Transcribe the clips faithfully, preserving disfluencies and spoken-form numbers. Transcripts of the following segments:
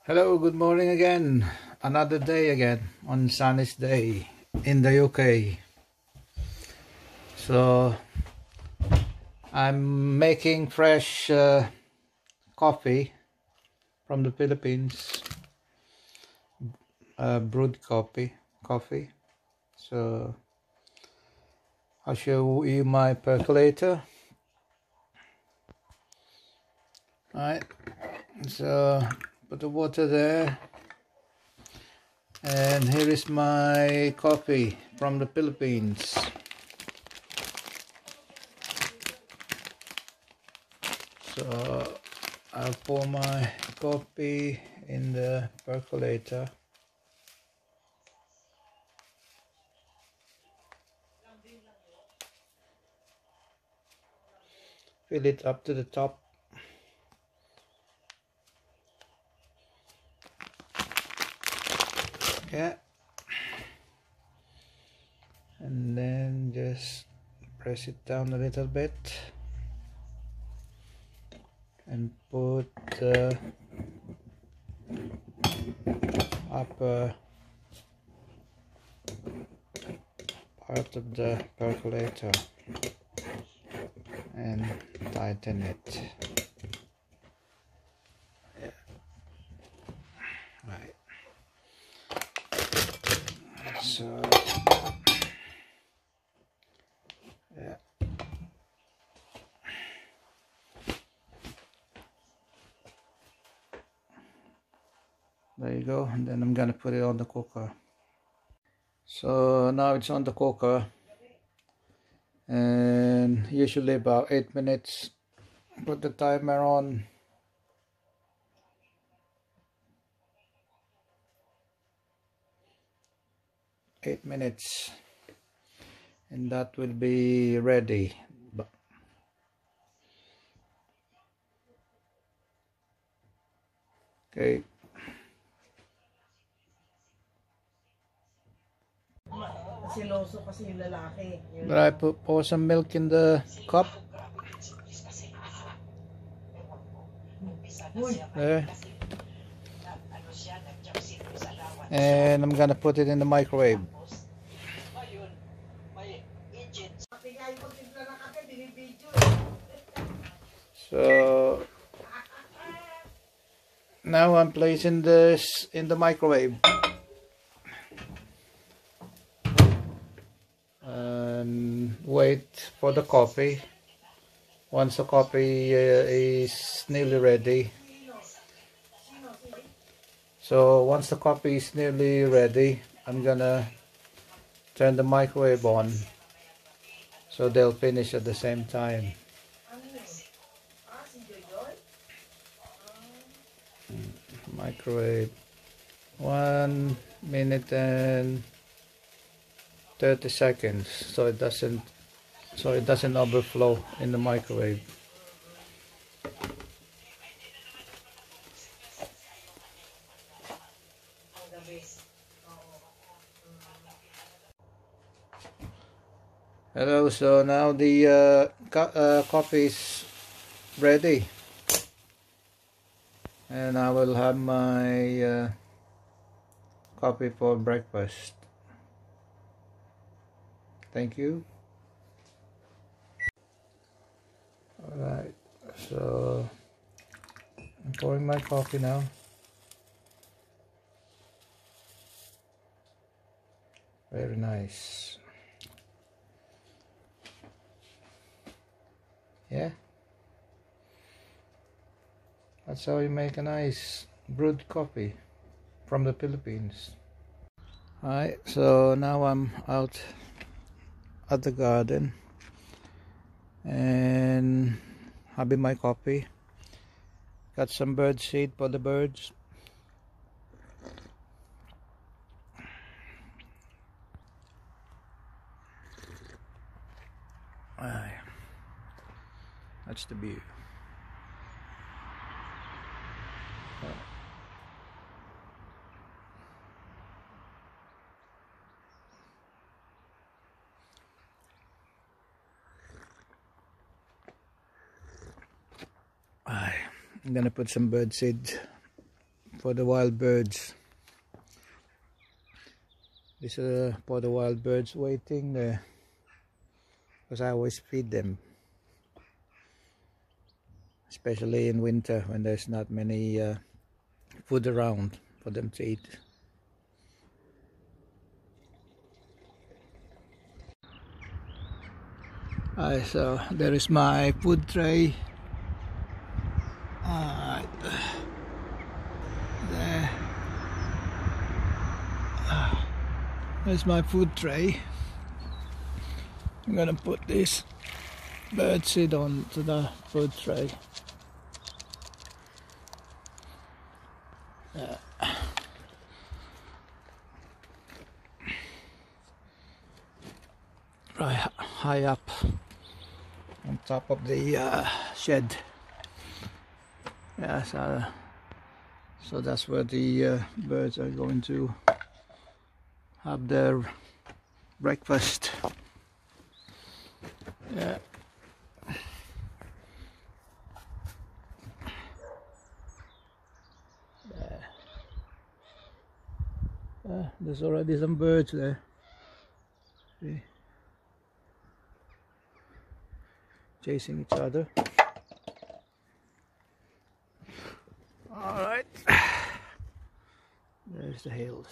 Hello, good morning again. Another day again on sunny day in the U K. So I'm making fresh uh, coffee from the Philippines, uh, brewed coffee. Coffee. So I'll show you my percolator. All right. So put the water there. And here is my coffee from the Philippines. So I'll pour my coffee in the percolator. Fill it up to the top. Yeah. And then just press it down a little bit and put the upper part of the percolator and tighten it. Yeah. Right. So yeah. There you go, and then I'm gonna put it on the cooker. So now it's on the cooker, and usually about eight minutes. Put the timer on. Eight minutes, and that will be ready. Okay. But I put pour some milk in the cup. There. And I'm gonna put it in the microwave. So now I'm placing this in the microwave. And wait for the coffee. Once the coffee uh, is nearly ready. So once the coffee is nearly ready, I'm gonna turn the microwave on so they'll finish at the same time. Microwave one minute and thirty seconds, so it doesn't so it doesn't overflow in the microwave. Hello, so now the uh, co uh, coffee is ready, and I will have my uh, coffee for breakfast. Thank you. Alright, so I'm pouring my coffee now. Very nice. Yeah, that's how you make a nice brewed coffee from the Philippines. Alright, so now I'm out at the garden and having my coffee. Got some bird seed for the birds. Aye. That's the view. Aye. I'm gonna put some bird seed for the wild birds. This is uh, for the wild birds waiting there, because I always feed them, especially in winter when there's not many uh, food around for them to eat. Alright, so there is my food tray. Alright, there. There's my food tray. I'm gonna put this bird seed onto the food tray. Uh, right high up on top of the uh, shed. Yeah, so, so that's where the uh, birds are going to have their breakfast. Yeah. Yeah. Uh, there's already some birds there. See? Chasing each other. All right. There's the hills.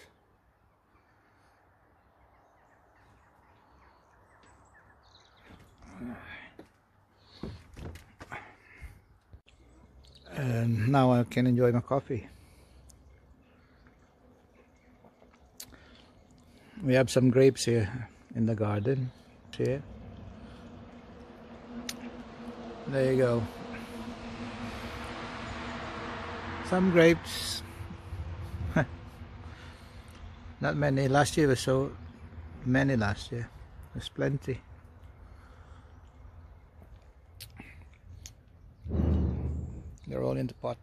And now I can enjoy my coffee. We have some grapes here in the garden. See? There you go. Some grapes. Not many. Last year was so many last year. There's plenty. They're all in the pot.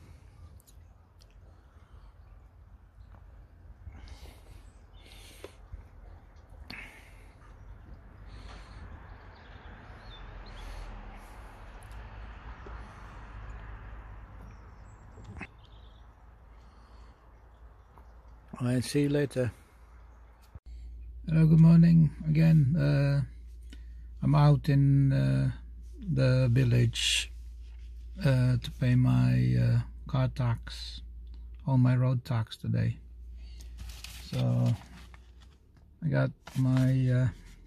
I'll see you later. Hello, good morning again. Uh, I'm out in uh, the village uh, to pay my uh, car tax, all my road tax today. So I got my uh,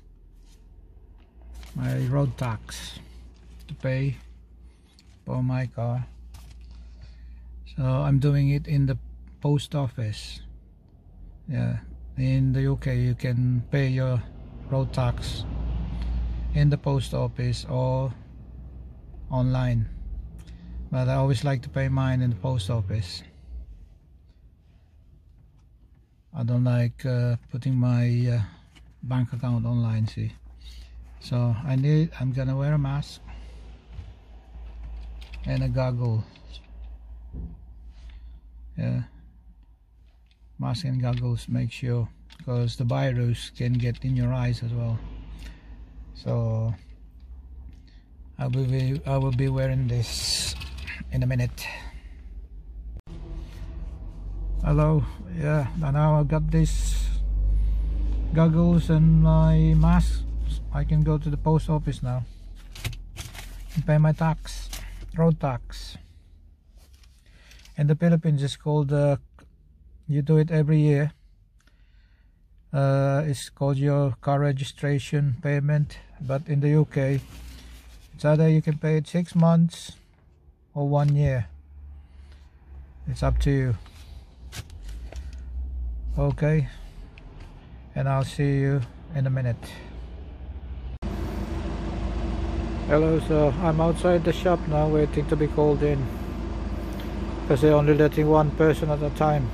my road tax to pay for my car. So I'm doing it in the post office. Yeah, in the U K you can pay your road tax in the post office or online, but I always like to pay mine in the post office. I don't like uh, putting my uh, bank account online, see. So I need I'm gonna wear a mask and a goggle. Yeah, mask and goggles, make sure, because the virus can get in your eyes as well. So I will be I will be wearing this in a minute. Hello, yeah, now I got this goggles and my mask. I can go to the post office now and pay my tax, road tax. In the Philippines it's called uh, you do it every year. Uh, it's called your car registration payment, but in the U K it's either you can pay it six months or one year. It's up to you. Okay, and I'll see you in a minute. Hello, so I'm outside the shop now waiting to be called in, because they're only letting one person at a time.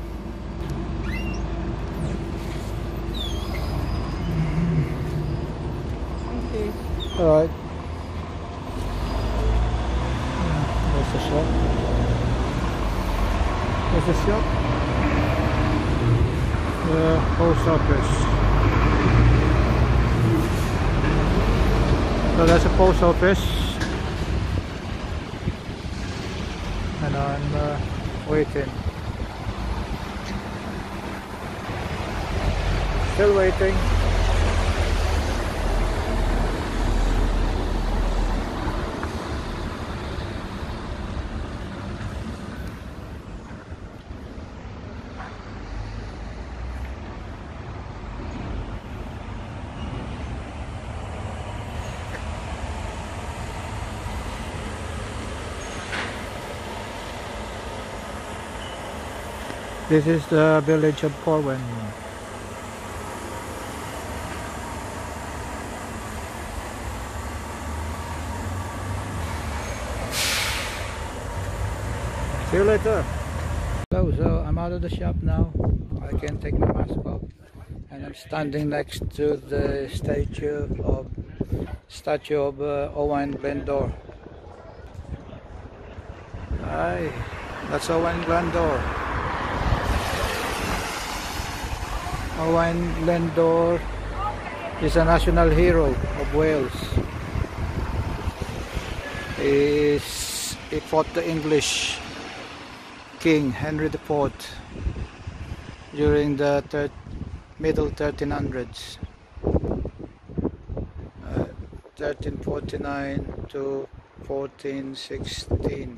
Okay. Alright. There's the shop. There's the shop. The post office. So that's a post office. And I'm uh, Waiting. Still waiting. This is the village of Corwen. See you later. Hello, so I'm out of the shop now. I can take my mask off, and I'm standing next to the statue of statue of uh, Owain Glendower. Hi, that's Owain Glendower. Owain Glendower is a national hero of Wales. He's, he fought the English King Henry the Fourth during the thir middle thirteen hundreds, uh, thirteen forty-nine to fourteen sixteen.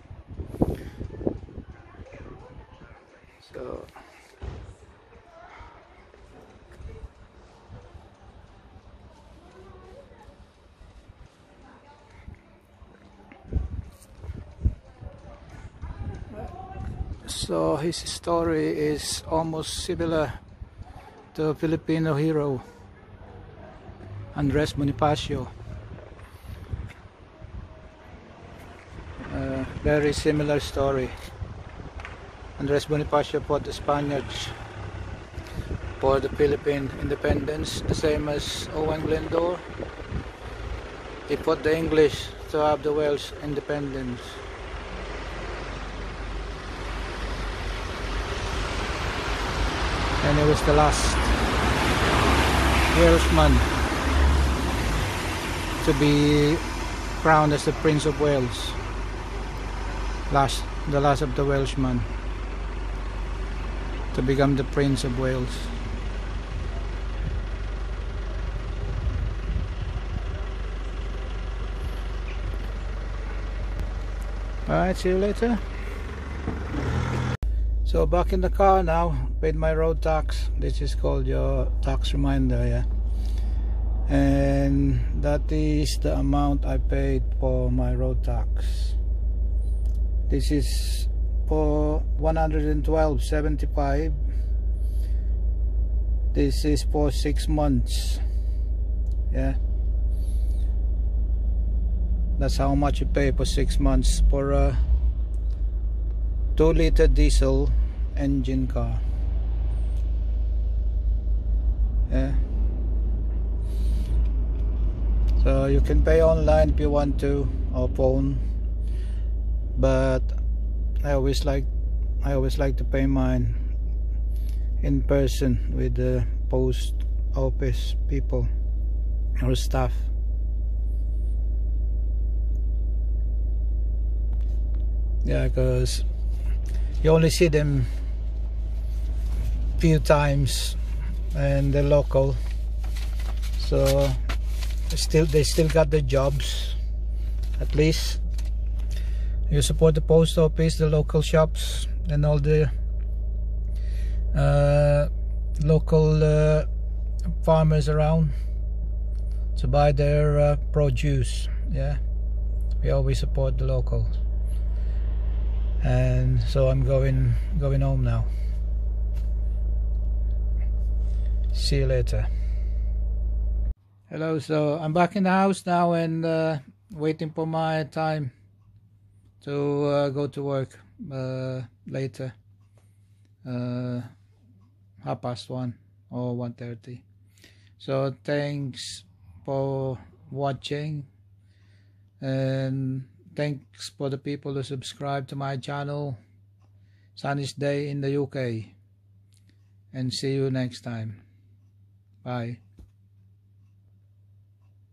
So So his story is almost similar to a Filipino hero, Andres Bonifacio. Uh, very similar story. Andres Bonifacio fought the Spaniards for the Philippine independence, the same as Owain Glendower. He fought the English to have the Welsh independence. And he was the last Welshman to be crowned as the Prince of Wales. Last, the last of the Welshmen to become the Prince of Wales. Alright, see you later. So back in the car now, paid my road tax. This is called your tax reminder, yeah. And that is the amount I paid for my road tax. This is for one hundred twelve seventy-five. This is for six months, yeah. That's how much you pay for six months for a two liter diesel engine car, yeah. So you can pay online if you want to, or phone, but I always like I always like to pay mine in person with the post office people or staff. Yeah, because you only see them few times and they're local, so still they still got their jobs. At least you support the post office, the local shops, and all the uh, local uh, farmers around to buy their uh, produce, yeah. We always support the locals. And so I'm going going home now. See you later. Hello, so I'm back in the house now and uh, waiting for my time to uh, go to work uh, later, uh, half past one or one thirty. So thanks for watching, and thanks for the people who subscribe to my channel. Sunniest day in the U K, and see you next time. Bye.